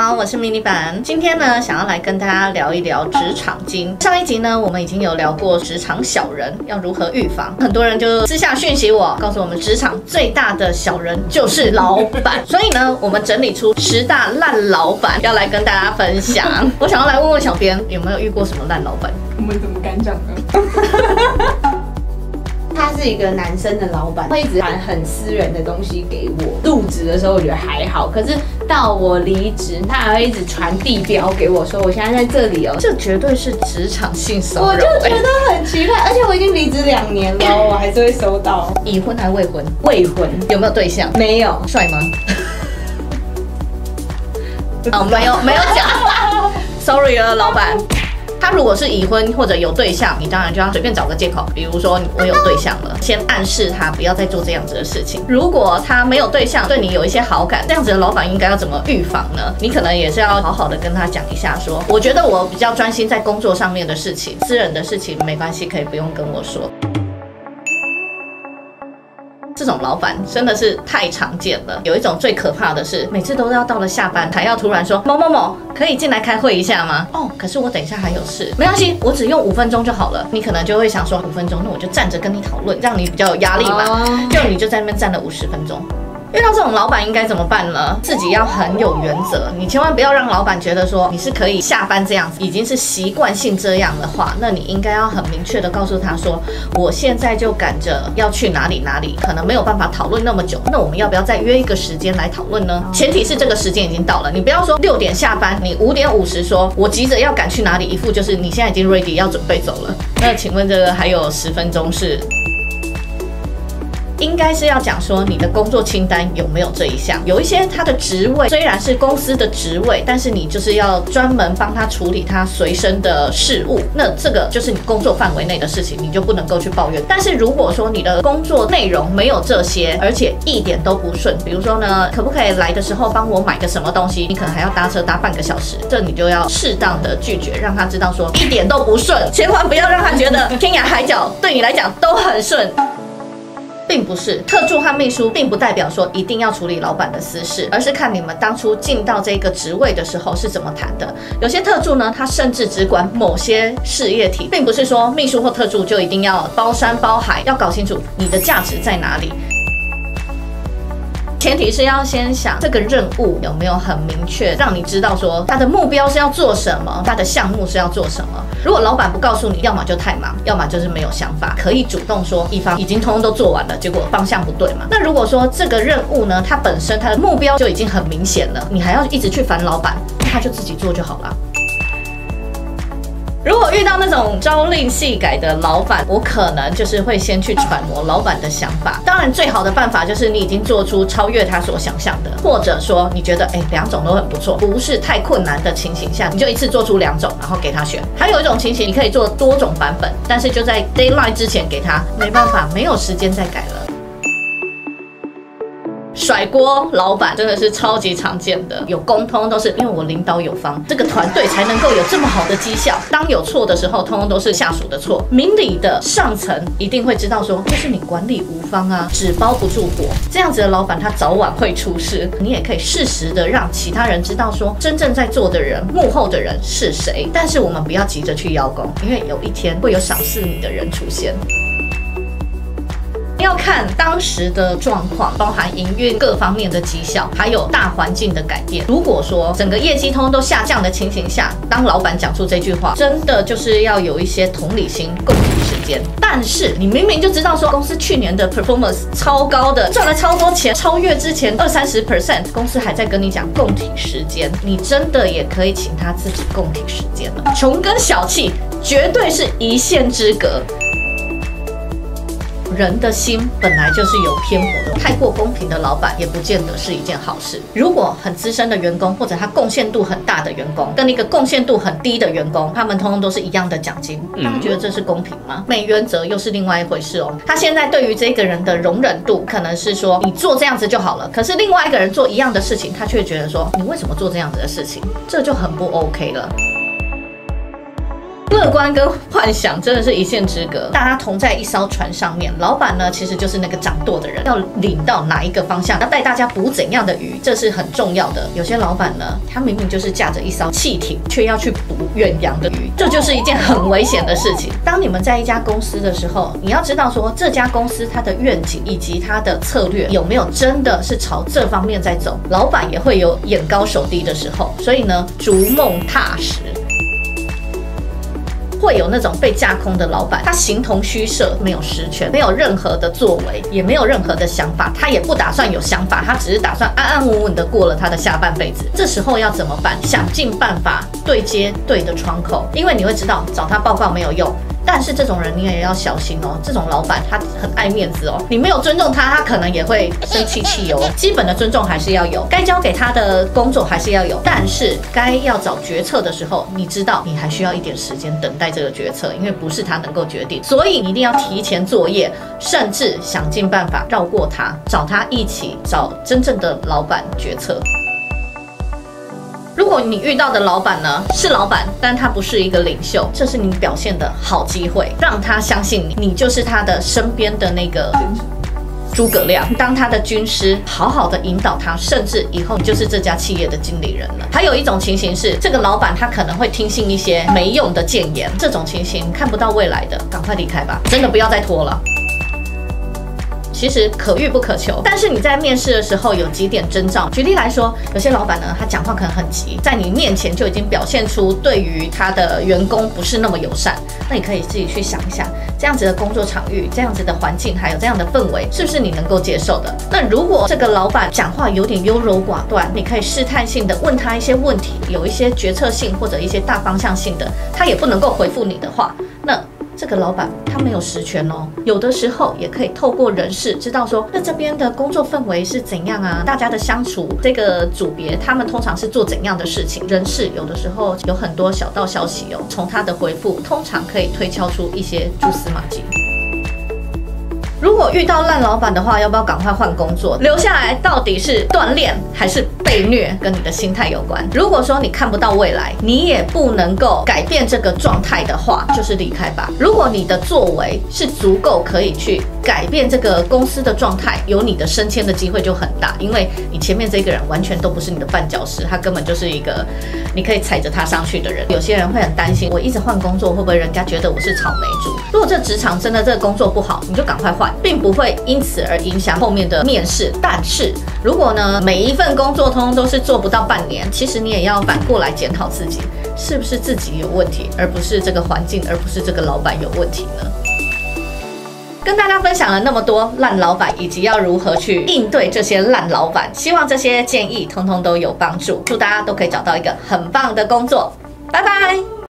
好，我是迷你版。今天呢，想要来跟大家聊一聊职场经。上一集呢，我们已经有聊过职场小人要如何预防，很多人就私下讯息我，告诉我们职场最大的小人就是老板。所以呢，我们整理出10大烂老板，要来跟大家分享。我想要来问问小编，有没有遇过什么烂老板？ 我们怎么敢讲呢？他是一个男生的老板，会一直传很私人的东西给我。入职的时候我觉得还好，可是到我离职，他还会一直传地标给我，说我现在在这里哦。 这绝对是职场性骚扰。 我就觉得很奇怪，而且我已经离职2年了，我还是会收到。 已婚还是未婚？ 未婚。 有没有对象？ 没有。 帅吗？哦，没有讲。Sorry 了，老板。他如果是已婚或者有对象，你当然就要随便找个借口，比如说我有对象了，先暗示他不要再做这样子的事情。如果他没有对象，对你有一些好感，这样子的老板应该要怎么预防呢？你可能也是要好好的跟他讲一下说，我觉得我比较专心在工作上面的事情，私人的事情没关系，可以不用跟我说。这种老板真的是太常见了。有一种最可怕的是，每次都要到了下班，还要突然说某某某可以进来开会一下吗？哦，可是我等一下还有事，没关系，我只用5分钟就好了。你可能就会想说5分钟，那我就站着跟你讨论，让你比较有压力嘛。就你就在那边站了50分钟。遇到这种老板应该怎么办呢？自己要很有原则，你千万不要让老板觉得说你是可以下班这样子，已经是习惯性这样的话，那你应该要很明确的告诉他说，我现在就赶着要去哪里哪里，可能没有办法讨论那么久，那我们要不要再约一个时间来讨论呢？前提是这个时间已经到了，你不要说6点下班，你5点50说我急着要赶去哪里，一副就是你现在已经 ready 要准备走了。那请问这个还有10分钟是？应该是要讲说你的工作清单有没有这一项，有一些他的职位虽然是公司的职位，但是你就是要专门帮他处理他随身的事务，那这个就是你工作范围内的事情，你就不能够去抱怨。但是如果说你的工作内容没有这些，而且一点都不顺，比如说呢，可不可以来的时候帮我买个什么东西，你可能还要搭车搭半个小时，这你就要适当的拒绝，让他知道说一点都不顺，千万不要让他觉得天涯海角对你来讲都很顺。并不是特助和秘书，并不代表说一定要处理老板的私事，而是看你们当初进到这个职位的时候是怎么谈的。有些特助呢，他甚至只管某些事业体，并不是说秘书或特助就一定要包山包海，要搞清楚你的价值在哪里。前提是要先想这个任务有没有很明确，让你知道说他的目标是要做什么，他的项目是要做什么。如果老板不告诉你，要么就太忙，要么就是没有想法，可以主动说一方已经通通都做完了，结果方向不对嘛。那如果说这个任务呢，它本身它的目标就已经很明显了，你还要一直去烦老板，那他就自己做就好了。如果遇到那种朝令夕改的老板，我可能就是会先去揣摩老板的想法。当然，最好的办法就是你已经做出超越他所想象的，或者说你觉得2种都很不错，不是太困难的情形下，你就一次做出2种，然后给他选。还有一种情形，你可以做多种版本，但是就在 deadline 之前给他，没办法，没有时间再改了。甩锅老板真的是超级常见的，有沟通都是因为我领导有方，这个团队才能够有这么好的绩效。当有错的时候，通通都是下属的错。明理的上层一定会知道说，就是你管理无方啊，纸包不住火。这样子的老板他早晚会出事。你也可以适时的让其他人知道说，真正在做的人，幕后的人是谁。但是我们不要急着去邀功，因为有一天会有赏识你的人出现。要看当时的状况，包含营运各方面的绩效，还有大环境的改变。如果说整个业绩通通都下降的情形下，当老板讲出这句话，真的就是要有一些同理心，共体时间。但是你明明就知道说公司去年的 performance 超高的，赚了超多钱，超越之前20-30%，公司还在跟你讲共体时间，你真的也可以请他自己共体时间了。穷跟小气绝对是一线之隔。人的心本来就是有偏颇的，太过公平的老板也不见得是一件好事。如果很资深的员工，或者他贡献度很大的员工，跟一个贡献度很低的员工，他们通通都是一样的奖金，大家觉得这是公平吗？没原则又是另外一回事哦。他现在对于这个人的容忍度，可能是说你做这样子就好了，可是另外一个人做一样的事情，他却觉得说你为什么做这样子的事情，这就很不 OK 了。 乐观跟幻想真的是一线之隔，大家同在一艘船上面。老板呢，其实就是那个掌舵的人，要领到哪一个方向，要带大家捕怎样的鱼，这是很重要的。有些老板呢，他明明就是驾着一艘汽艇，却要去捕远洋的鱼，这就是一件很危险的事情。当你们在一家公司的时候，你要知道说这家公司它的愿景以及它的策略有没有真的是朝这方面在走。老板也会有眼高手低的时候，所以呢，逐梦踏实。会有那种被架空的老板，他形同虚设，没有实权，没有任何的作为，也没有任何的想法，他也不打算有想法，他只是打算安安稳稳的过了他的下半辈子。这时候要怎么办？想尽办法对接对的窗口，因为你会知道找他报告没有用。但是这种人你也要小心哦，这种老板他很爱面子哦，你没有尊重他，他可能也会生气哦。基本的尊重还是要有，该交给他的工作还是要有，但是该要找决策的时候，你知道你还需要一点时间等待这个决策，因为不是他能够决定，所以你一定要提前作业，甚至想尽办法绕过他，找他一起找真正的老板决策。如果你遇到的老板呢是老板，但他不是一个领袖，这是你表现的好机会，让他相信你，你就是他的身边的那个诸葛亮，当他的军师，好好的引导他，甚至以后你就是这家企业的经理人了。还有一种情形是，这个老板他可能会听信一些没用的谏言，这种情形看不到未来的，赶快离开吧，真的不要再拖了。其实可遇不可求，但是你在面试的时候有几点征兆。举例来说，有些老板呢，他讲话可能很急，在你面前就已经表现出对于他的员工不是那么友善。那你可以自己去想一想，这样子的工作场域、这样子的环境，还有这样的氛围，是不是你能够接受的？那如果这个老板讲话有点优柔寡断，你可以试探性的问他一些问题，有一些决策性或者一些大方向性的，他也不能够回复你的话，那这个老板他没有实权哦，有的时候也可以透过人事知道说，那这边的工作氛围是怎样啊？大家的相处，这个组别他们通常是做怎样的事情？人事有的时候有很多小道消息哦，从他的回复通常可以推敲出一些蛛丝马迹。如果遇到烂老板的话，要不要赶快换工作？留下来到底是锻炼还是被虐，跟你的心态有关。如果说你看不到未来，你也不能够改变这个状态的话，就是离开吧。如果你的作为是足够可以去改变这个公司的状态，有你的升迁的机会就很大，因为你前面这个人完全都不是你的绊脚石，他根本就是一个你可以踩着他上去的人。有些人会很担心，我一直换工作会不会人家觉得我是草莓族？如果这职场真的这个工作不好，你就赶快换，并不会因此而影响后面的面试。但是如果呢，每一份工作通通都是做不到半年，其实你也要反过来检讨自己，是不是自己有问题，而不是这个环境，而不是这个老板有问题呢？跟大家分享了那么多烂老板，以及要如何去应对这些烂老板，希望这些建议通通都有帮助，祝大家都可以找到一个很棒的工作。拜拜。